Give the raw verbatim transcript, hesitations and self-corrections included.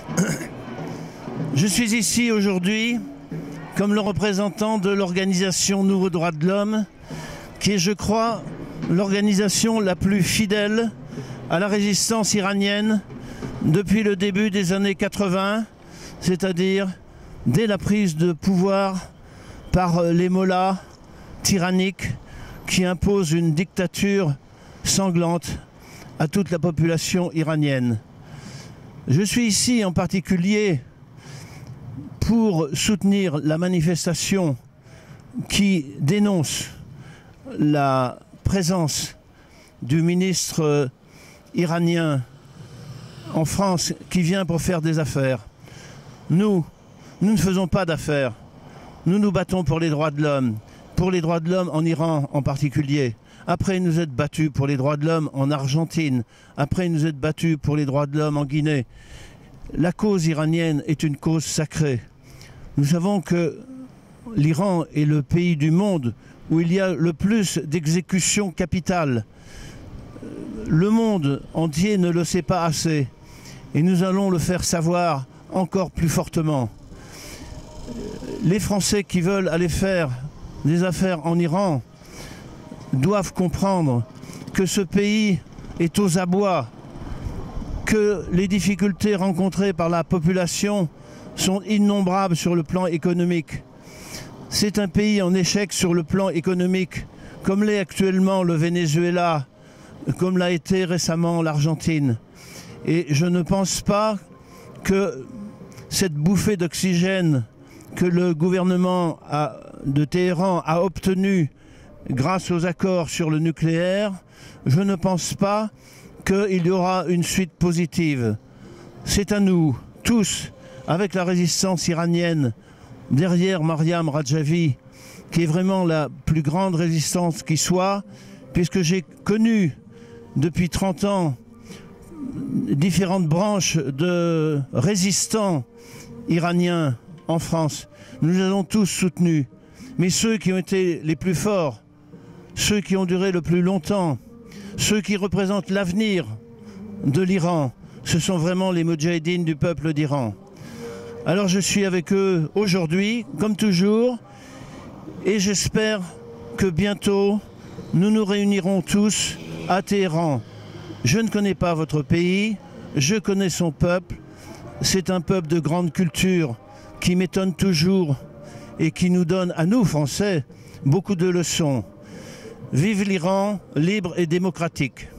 Je suis ici aujourd'hui comme le représentant de l'organisation Nouveaux Droits de l'Homme, qui est, je crois, l'organisation la plus fidèle à la résistance iranienne depuis le début des années quatre-vingt, c'est-à-dire dès la prise de pouvoir par les mollahs tyranniques qui imposent une dictature sanglante à toute la population iranienne. Je suis ici en particulier pour soutenir la manifestation qui dénonce la présence du ministre iranien en France qui vient pour faire des affaires. Nous, nous ne faisons pas d'affaires. Nous nous battons pour les droits de l'homme, pour les droits de l'homme en Iran en particulier. Après, nous êtes battus pour les droits de l'homme en Argentine. Après, nous êtes battus pour les droits de l'homme en Guinée. La cause iranienne est une cause sacrée. Nous savons que l'Iran est le pays du monde où il y a le plus d'exécutions capitales. Le monde entier ne le sait pas assez. Et nous allons le faire savoir encore plus fortement. Les Français qui veulent aller faire des affaires en Iran doivent comprendre que ce pays est aux abois, que les difficultés rencontrées par la population sont innombrables sur le plan économique. C'est un pays en échec sur le plan économique, comme l'est actuellement le Venezuela, comme l'a été récemment l'Argentine. Et je ne pense pas que cette bouffée d'oxygène que le gouvernement a, de Téhéran a obtenue grâce aux accords sur le nucléaire, je ne pense pas qu'il y aura une suite positive. C'est à nous, tous, avec la résistance iranienne, derrière Mariam Rajavi, qui est vraiment la plus grande résistance qui soit, puisque j'ai connu depuis trente ans différentes branches de résistants iraniens en France. Nous les avons tous soutenus. Mais ceux qui ont été les plus forts, ceux qui ont duré le plus longtemps, ceux qui représentent l'avenir de l'Iran, ce sont vraiment les moudjahidines du peuple d'Iran. Alors je suis avec eux aujourd'hui, comme toujours, et j'espère que bientôt nous nous réunirons tous à Téhéran. Je ne connais pas votre pays, je connais son peuple. C'est un peuple de grande culture qui m'étonne toujours et qui nous donne, à nous Français, beaucoup de leçons. Vive l'Iran, libre et démocratique.